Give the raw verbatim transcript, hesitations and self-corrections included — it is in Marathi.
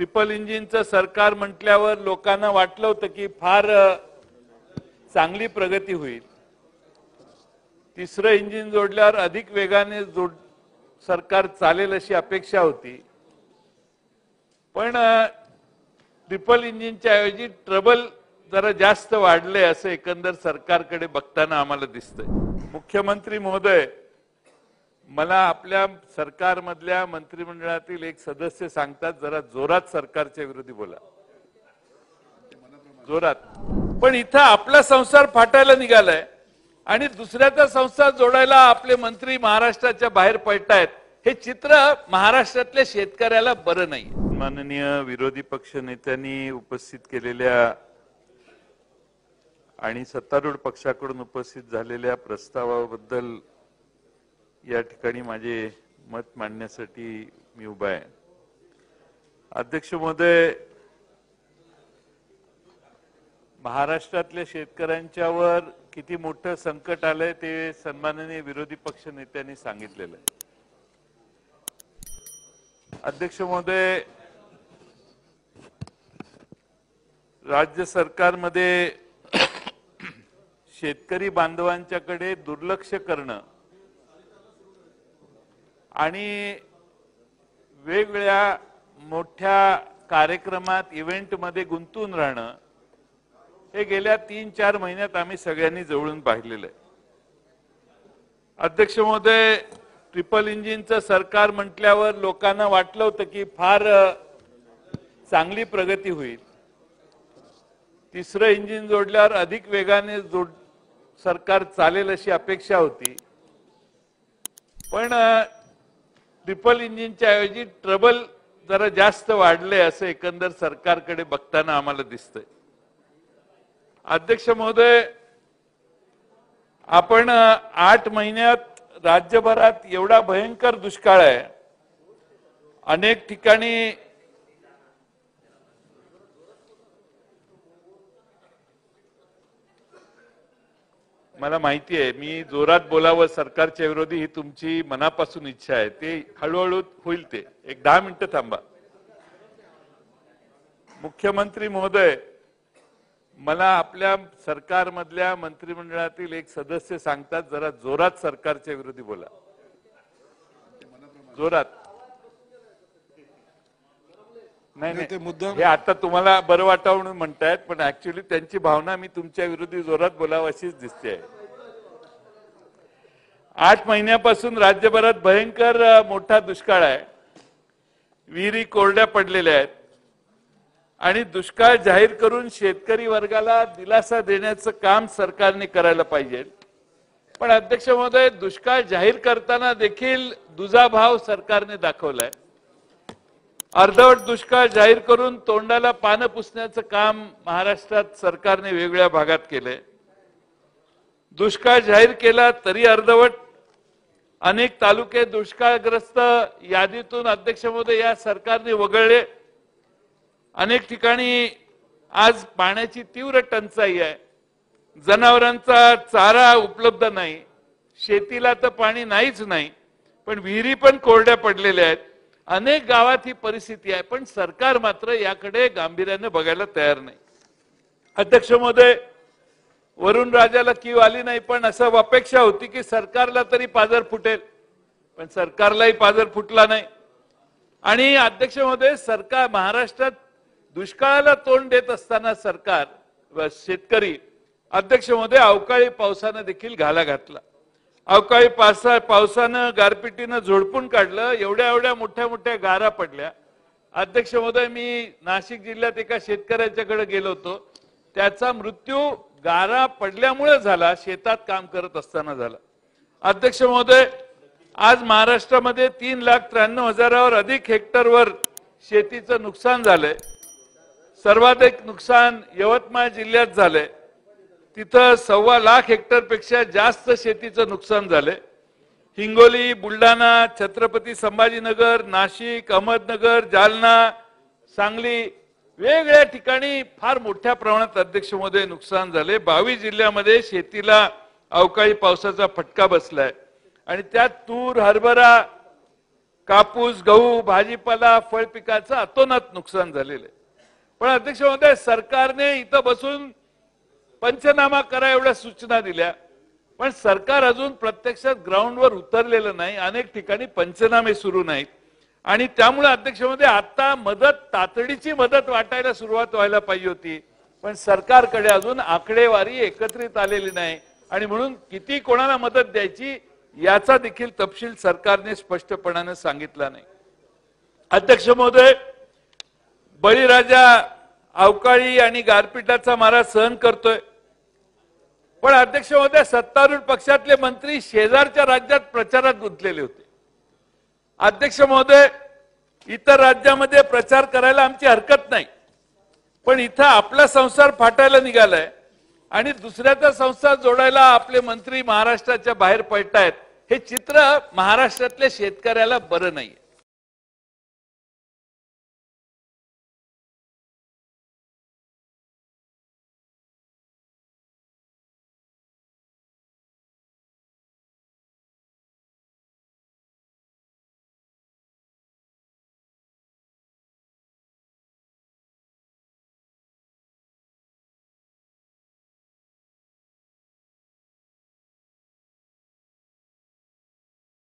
ट्रिपल इंजिनचं सरकार म्हटल्यावर लोकांना वाटलं होतं की फार चांगली प्रगती होईल। तिसरं इंजिन जोडल्यावर अधिक वेगाने जोड सरकार चालेल अशी अपेक्षा होती, पण ट्रिपल इंजिनच्या ऐवजी ट्रबल जरा जास्त वाढले असं एकंदर सरकारकडे बघताना आम्हाला दिसतंय। मुख्यमंत्री महोदय, मला आपल्या सरकारमधल्या मंत्रिमंडळातील एक सदस्य सांगतात जरा जोरात सरकारच्या विरोधी बोला, जोरात। पण इथं आपला संसार फाटायला निघालाय आणि दुसऱ्याचा संसार जोडायला आपले मंत्री महाराष्ट्राच्या बाहेर पडतायत, हे चित्र महाराष्ट्रातल्या शेतकऱ्याला बरं नाही। माननीय विरोधी पक्ष नेत्यांनी उपस्थित केलेल्या आणि सत्तारूढ पक्षाकडून उपस्थित झालेल्या प्रस्तावाबद्दल या ठिकाणी माझे मत मांडण्यासाठी मी उभा आहे। अध्यक्ष महोदय, महाराष्ट्रातल्या शेतकऱ्यांच्यावर किती मोठं संकट आलंय ते सन्माननीय विरोधी पक्ष नेत्यांनी सांगितलेलं आहे। अध्यक्ष महोदय, राज्य सरकारमध्ये शेतकरी बांधवांच्याकडे दुर्लक्ष करणं आणि वेगवेगळ्या मोठ्या कार्यक्रमात इव्हेंटमध्ये गुंतून राहणं हे गेल्या तीन चार महिन्यात आम्ही सगळ्यांनी जवळून पाहिलेलं आहे। अध्यक्ष महोदय, ट्रिपल इंजिनचं सरकार म्हटल्यावर लोकांना वाटलं होतं की फार चांगली प्रगती होईल। तिसरं इंजिन जोडल्यावर अधिक वेगाने जोड सरकार चालेल अशी अपेक्षा होती, पण ट्रिपल इंजिनच्या ऐवजी ट्रबल जरा जास्त वाढले असं एकंदर सरकारकडे बघताना आम्हाला दिसतंय। अध्यक्ष महोदय, आपण आठ महिन्यात राज्यभरात एवढा भयंकर दुष्काळ आहे, अनेक ठिकाणी मला माहिती आहे मी जोरात बोलावं सरकारच्या विरोधी ही तुमची मनापासून इच्छा आहे, ते हळूहळू होईल, ते एक दहा मिनिटं थांबा। मुख्यमंत्री महोदय, मला आपल्या सरकारमधल्या मंत्रिमंडळातील एक सदस्य सांगतात जरा जोरात सरकारच्या विरोधी बोला, जोरात। नाही नाही, हे आता तुम्हाला बरं वाटावं म्हणून म्हणतायत, पण ऍक्च्युअली त्यांची भावना मी तुमच्या विरोधी जोरात बोलावं अशीच दिसते आहे। आठ महिन्यापासून राज्यभरात भयंकर मोठा दुष्काळ आहे, विहिरी कोरड्या पडलेल्या आहेत आणि दुष्काळ जाहीर करून शेतकरी वर्गाला दिलासा देण्याचं काम सरकारने करायला पाहिजे। पण अध्यक्ष महोदय, दुष्काळ जाहीर करताना देखील दुजाभाव सरकारने दाखवलाय। अर्धवट दुष्काळ जाहीर करून तोंडाला पानं पुसण्याचं काम महाराष्ट्रात सरकारने वेगवेगळ्या भागात केलंय। दुष्काळ जाहीर केला तरी अर्धवट, अनेक तालुके दुष्काळग्रस्त यादीतून अध्यक्ष महोदय या सरकारने वगळले। अनेक ठिकाणी आज पाण्याची तीव्र टंचाई आहे, जनावरांचा चारा उपलब्ध नाही, शेतीला तर पाणी नाहीच नाही, पण विहिरी पण कोरड्या पडलेल्या आहेत। अनेक गावात ही परिस्थिती आहे, पण सरकार मात्र याकडे गांभीर्याने बघायला तयार नाही। अध्यक्ष महोदय, वरुण राजाला कीव आली नाही, पण असं अपेक्षा होती की सरकारला तरी पाझर फुटेल, पण सरकारलाही पाझर फुटला नाही। आणि अध्यक्ष महोदय, सरकार महाराष्ट्रात दुष्काळाला तोंड देत असताना सरकार व शेतकरी अध्यक्ष महोदय अवकाळी पावसानं देखील घाला घातला। अवकाळी पावसा पावसानं गारपिटीनं झोडपून काढलं, एवढ्या एवढ्या मोठ्या मोठ्या गारा पडल्या। अध्यक्ष महोदय, मी नाशिक जिल्ह्यात एका शेतकऱ्याच्याकडे गेलो होतो, त्याचा मृत्यू गारा पडल्यामुळे झाला, शेतात काम करत असताना झाला। अध्यक्ष महोदय, आज महाराष्ट्रामध्ये तीन लाख त्र्याण्णव हजारावर अधिक हेक्टरवर शेतीचं नुकसान झालंय। सर्वाधिक नुकसान यवतमाळ जिल्ह्यात झालंय, तिथं सव्वा लाख हेक्टर पेक्षा जास्त शेतीचं नुकसान झालंय। हिंगोली, बुलढाणा, छत्रपती संभाजीनगर, नाशिक, अहमदनगर, जालना, सांगली वेगवेगळ्या ठिकाणी फार मोठ्या प्रमाणात अध्यक्ष महोदय नुकसान झाले। बावीस जिल्ह्यामध्ये शेतीला अवकाळी पावसाचा फटका बसलाय आणि त्यात तूर, हरभरा कापूस, गहू, भाजीपाला, फळ पिकाचं अतोनात नुकसान झालेलं आहे. पण अध्यक्ष महोदय, सरकारने इथं बसून पंचनामा करा एवढ्या सूचना दिल्या, पण सरकार अजून प्रत्यक्षात ग्राउंडवर उतरलेलं नाही. अनेक ठिकाणी पंचनामे सुरू नाहीत आणि त्यामुळे अध्यक्ष महोदय, आता मदत, तातडीची मदत वाटायला सुरुवात व्हायला पाहिजे होती, पण सरकारकडे अजून आकडेवारी एकत्रित आलेली नाही आणि म्हणून किती कोणाला मदत द्यायची याचा देखील तपशील सरकारने स्पष्टपणाने सांगितला नाही. अध्यक्ष महोदय, बळीराजा अवकाळी आणि गारपिटाचा मारा सहन करतोय, पण अध्यक्ष महोदय, सत्तारूढ पक्षातले मंत्री शेजारच्या राज्यात प्रचारात गुंतलेले होते. अध्यक्ष महोदय, इतर राज्यामध्ये प्रचार करायला आमची हरकत नाही, पण इथं आपला संसार फाटायला निघालाय आणि दुसऱ्याचा संसार जोडायला आपले मंत्री महाराष्ट्राच्या बाहेर पडतायत. हे चित्र महाराष्ट्रातल्या शेतकऱ्याला बरं नाही.